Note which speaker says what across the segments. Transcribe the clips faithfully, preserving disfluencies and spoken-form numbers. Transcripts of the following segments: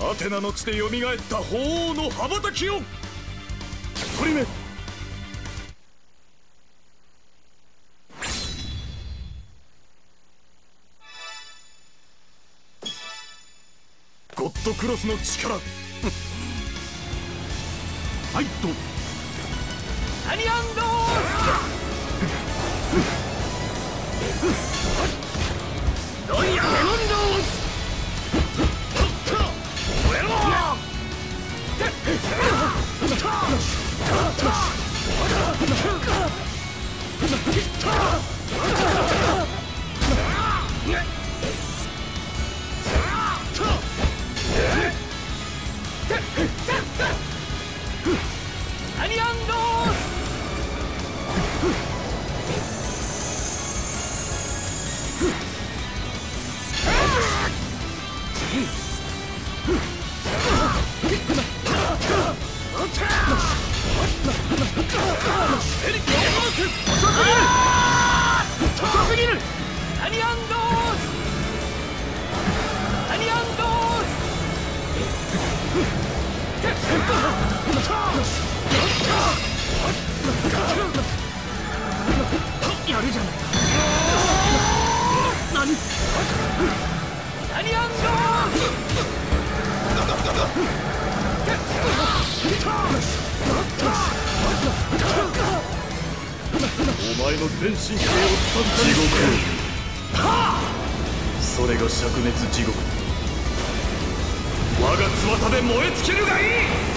Speaker 1: アテナの地でよみがえった鳳凰の羽ばたきを。一人目、ゴッドクロスの力。ファイト。
Speaker 2: アニアンドーロイヤルデモンドース。燃えろ。アニアンドース。遅すぎる。アニアンドース。アニアンドース。やるじゃないか。何？アニアンドース。
Speaker 1: お前の全神経をつかんだ地獄を。それが灼熱地獄。我が翼で燃え尽きるがいい。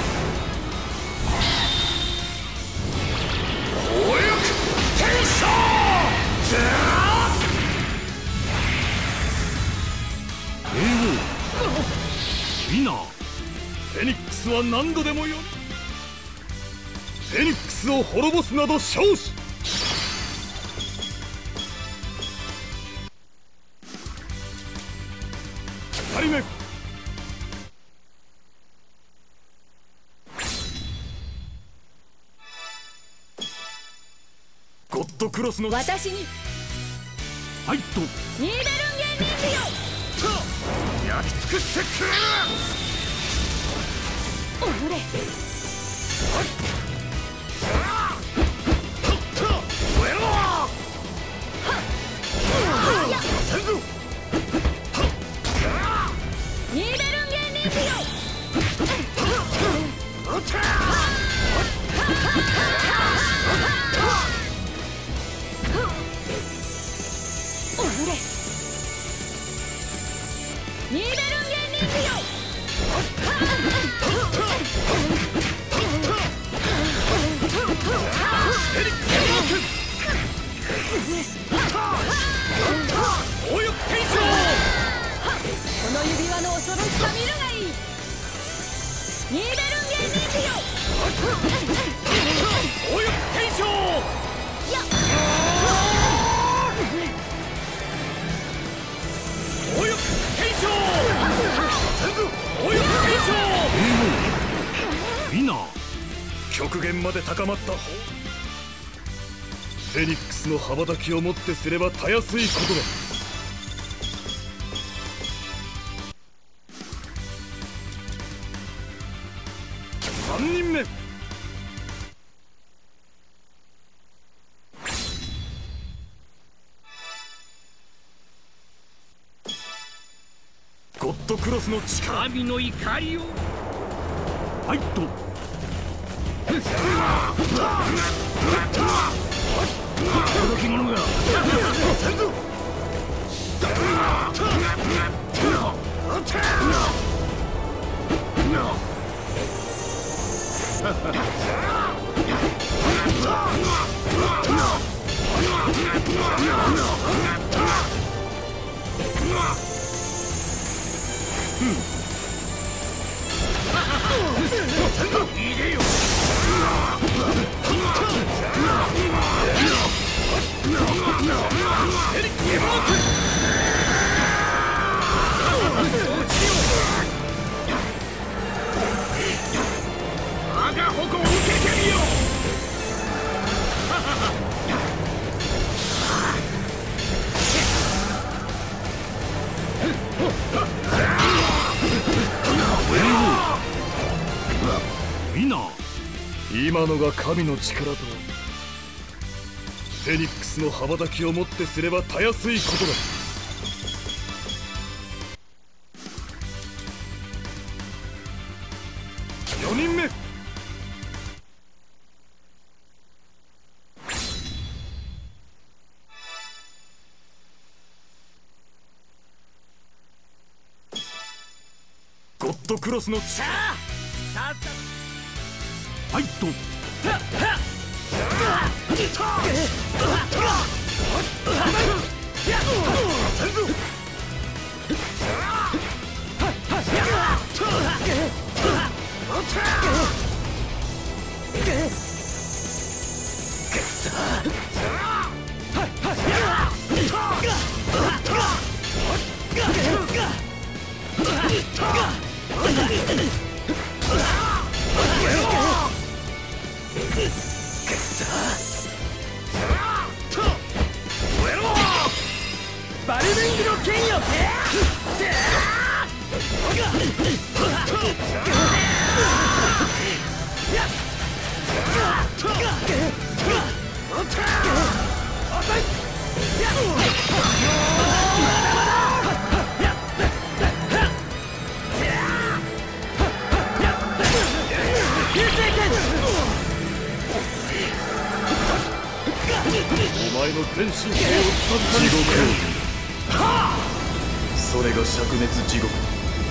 Speaker 1: 暴力天将。帝王ミナー、フェニックスは何度でもよ。フェニックスを滅ぼすなど少子。二人目、ゴッドクロスの
Speaker 3: 私に
Speaker 1: ファイト。
Speaker 3: ニーベルンゲン忍者よ。
Speaker 1: 焼き尽くしてくれる。
Speaker 3: おのれ。
Speaker 1: 燃えろ。させんぞ。
Speaker 3: ニーベルンゲン忍者よ。おのれ。ニーベルンゲン忍者よ。
Speaker 1: 暴力天将。
Speaker 3: この指輪の恐ろしさ見るがいい。ニーベルンゲン忍者よ。
Speaker 1: 暴力天将。
Speaker 3: やっ。
Speaker 1: 暴力天将。暴力天将。ミナー、極限まで高まった方。フェニックスの羽ばたきをもってすればたやすいことだ。三人目、ゴッドクロスの力。
Speaker 2: 神の怒りを。
Speaker 1: ファイト。
Speaker 2: 届き者が。
Speaker 1: せんぞ。
Speaker 2: いでよ。我が矛を受けてみよ。
Speaker 1: 今のが神の力とは。フェニックスの羽ばたきをもってすればたやすいことだ。よにんめ、ゴッドクロスの力。
Speaker 2: さあ
Speaker 1: ファイト。
Speaker 2: バルベングの剣よ。
Speaker 1: お前の全身性をつかみ地獄それが灼熱地獄。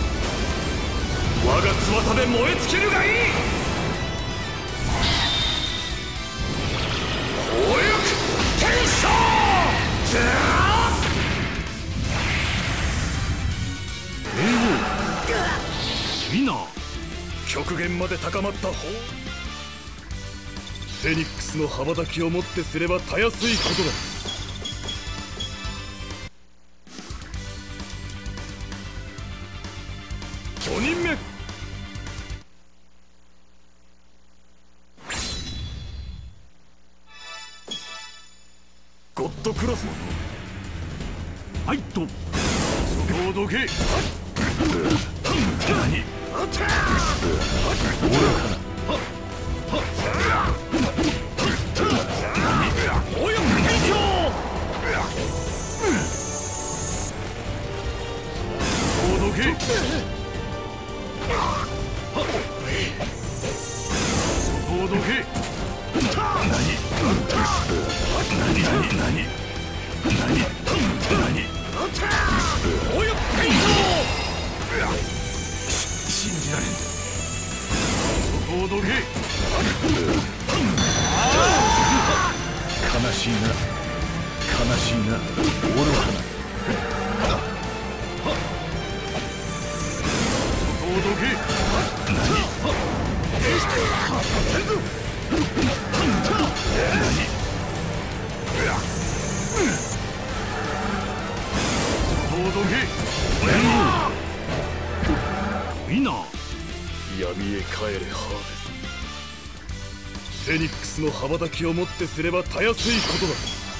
Speaker 1: 我が翼で燃え尽きるがいい。おゆく天将。英王ウィナー、極限まで高まった方。フェニックスの羽ばたきをもってすればたやすいことだ。ごにんめ、ゴッドクロスのファイト。そこをどけ。何愚かな。およ天将。おどけ。そこをどけ。何何何何何何およ天将。信じられん。そこをどけ。悲しいな悲しいな愚かな。そこをどけ。何そこをどけ。ウィナー、闇へ帰れハーデス。フェニックスの羽ばたきをもってすればたやすいことだ。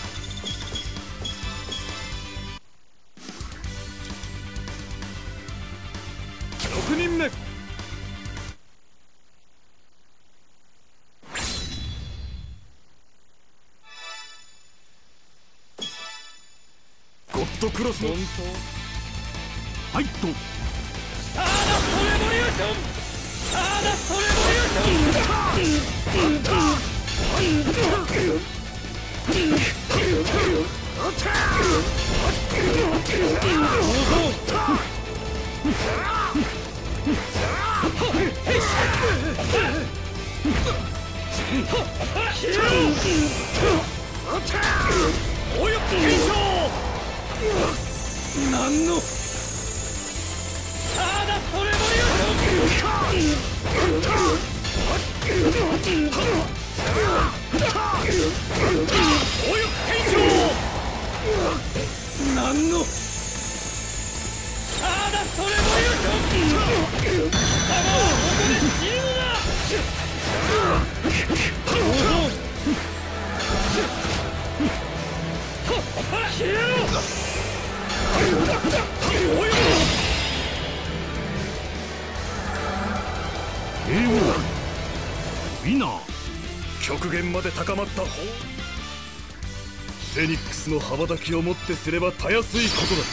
Speaker 1: ろくにんめ、ゴッドクロスのファイト。
Speaker 2: サーダストレボリューション。サーダストレボリューション。およ天将。何のサーダストレボリューション。およ天将。何のサーダストレボリューション。貴様はここで死ぬのだ。消えろ。およ
Speaker 1: 英王ウィナー、 極限まで高まった方。フェニックスの羽ばたきをもってすればたやすいことだ。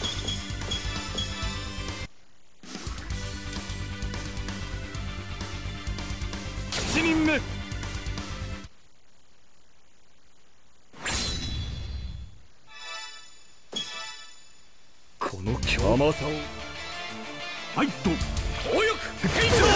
Speaker 1: 一人目。この強甘さを。はいと強欲変装。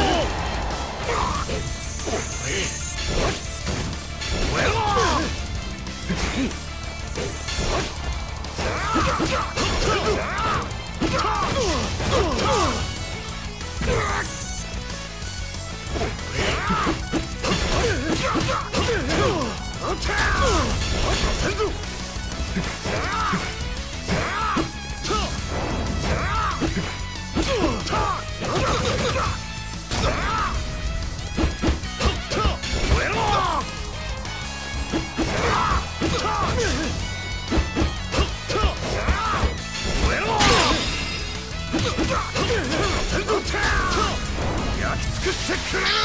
Speaker 1: 焼き尽くしてくれる。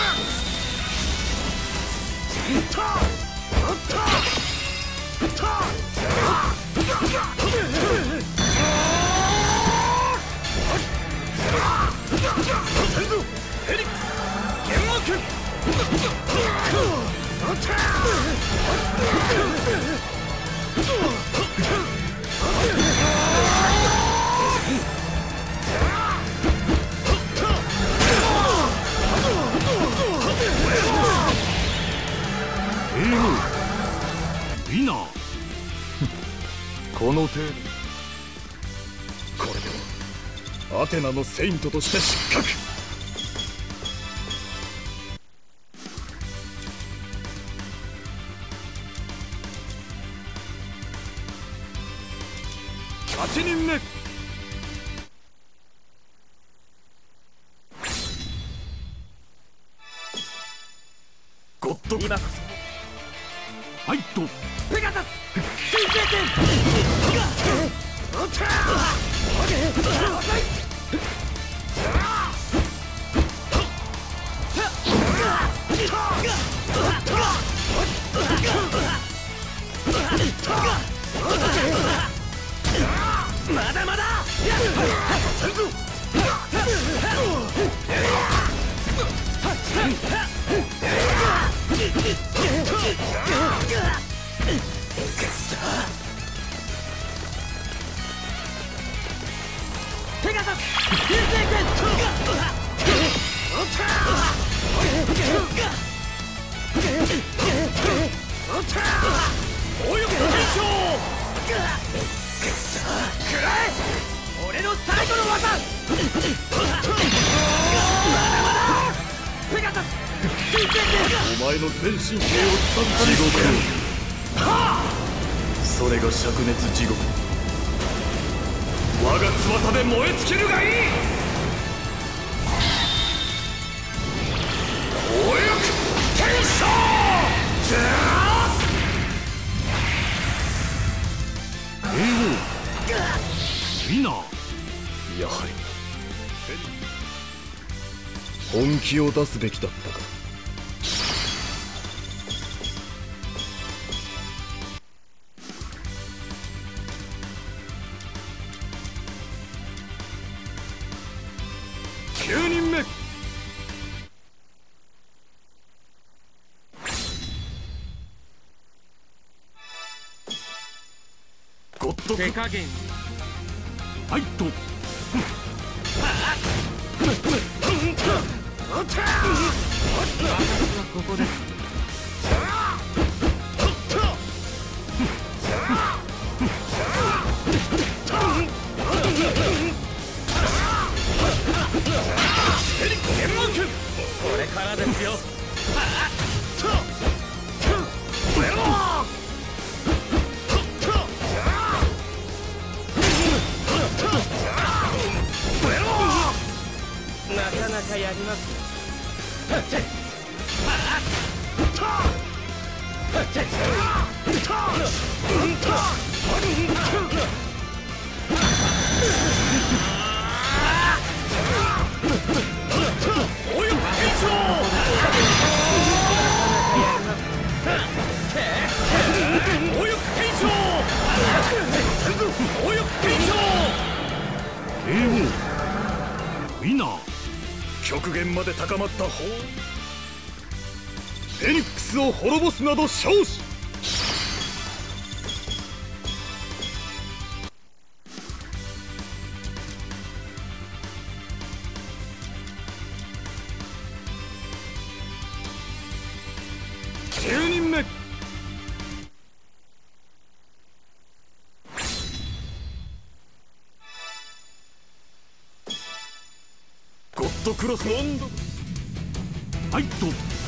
Speaker 1: フェニックス幻幕。ウィナー。この程度。これではアテナのセイントとして失格。はちにんめ。ゴッド今こそ。はいとペガサス水星剣。まだまだ。ペガサス流星剣。強欲変装。くらえ俺の最後の技。まだまだ。ペガサス水星剣。お前の全身性を伝った地獄。はあ、それが灼熱地獄。我が翼で燃え尽きるがいい。強欲転生。エーオー ウィナー。やはり本気を出すべきだったか。きゅうにんめ。ゴッド手加減。はいと。私はここです。これからですよ。なかなかやります。
Speaker 2: 暴力検証暴力検証
Speaker 1: ケーオー ウィナー。
Speaker 4: 極限まで高まった方。
Speaker 1: フェニックスを滅ぼすなど勝利。じゅうにんめ。
Speaker 4: ゴッドクロスの温度。
Speaker 1: はいと。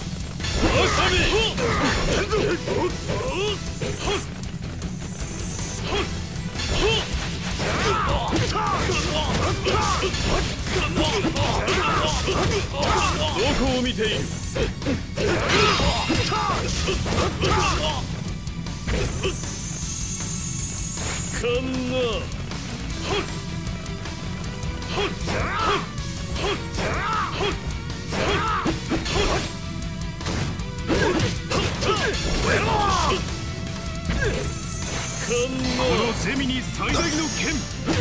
Speaker 2: どこを見ている。かんな。
Speaker 1: このゼミに最大の剣。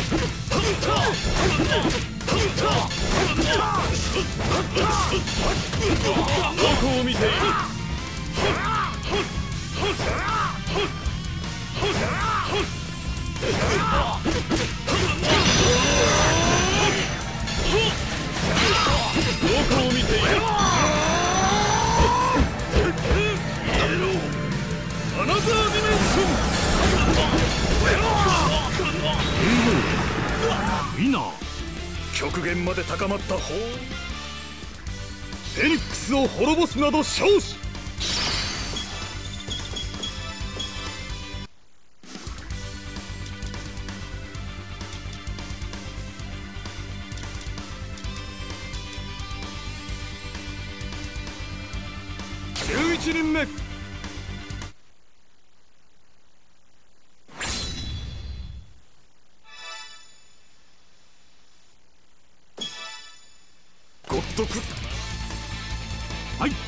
Speaker 2: どこを見ている。どこを見ている。アナザーディメンション。
Speaker 1: ウィナー。
Speaker 4: 極限まで高まった方。
Speaker 1: フェニックスを滅ぼすなど勝利。じゅういちにんめ。
Speaker 4: ゴッドク。
Speaker 1: はいと。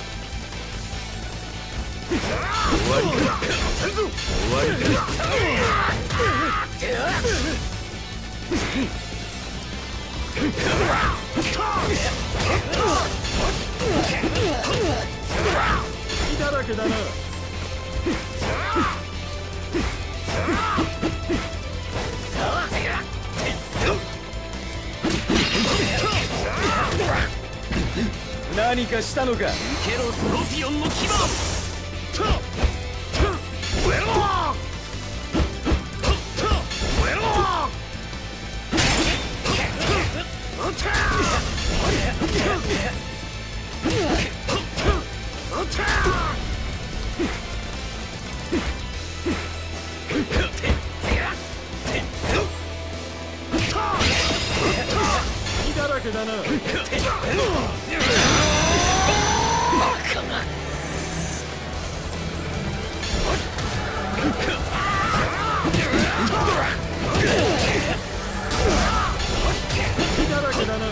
Speaker 4: 終わりか。終わりか。
Speaker 2: 血だらけだな。何かしたのか。ケロスロピオンの牙。血だらけだな。血だらけだな。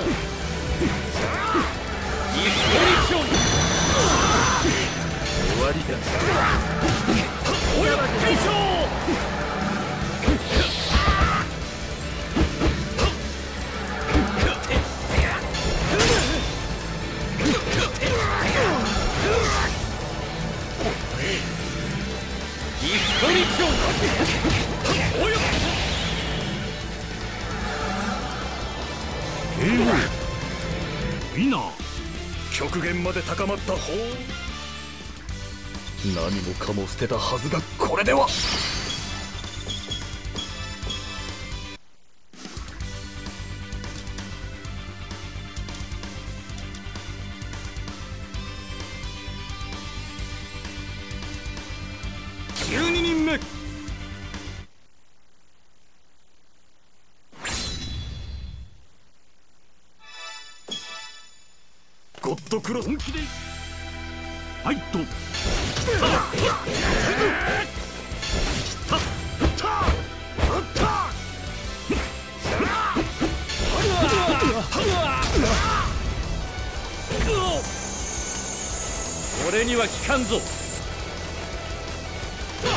Speaker 4: 終わりだ。
Speaker 2: おや大将。
Speaker 1: ケーオー ウィナー。
Speaker 4: 極限まで高まった方。何もかも捨てたはずがこれでは。
Speaker 1: じゅうににんめ。
Speaker 4: ゴッドクロス。
Speaker 1: 本気で。はいと。
Speaker 2: 俺には効かんぞ。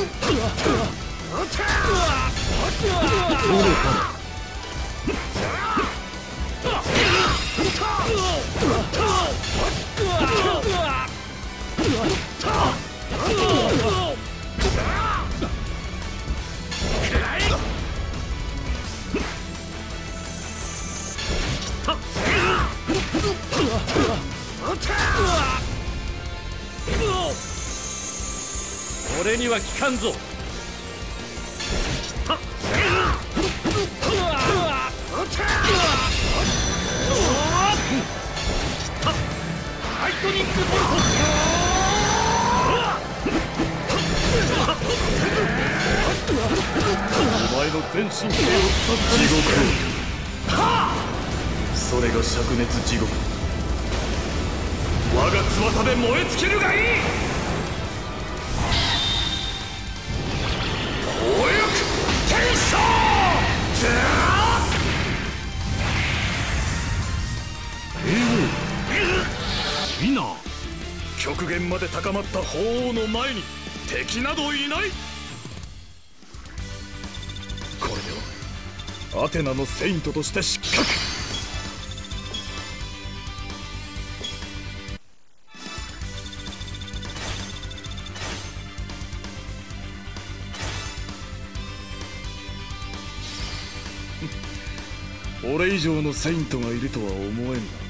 Speaker 2: 俺には効かんぞ。ライトニングボルト。
Speaker 1: お前の全神経を使った地獄を、それが灼熱地獄。我が翼で燃え尽きるがいい。およく天章。いいな。極限まで高まった鳳凰の前に敵などいない。これではアテナのセイントとして失格。俺以上のセイントがいるとは思えんな。